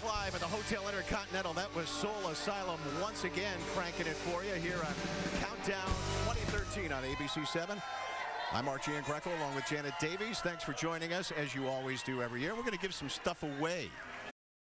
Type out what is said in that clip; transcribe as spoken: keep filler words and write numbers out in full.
live at the Hotel Intercontinental. That was Soul Asylum once again cranking it for you here on Countdown twenty thirteen on A B C seven. I'm Archie Greco along with Janet Davies. Thanks for joining us, as you always do every year. We're going to give some stuff away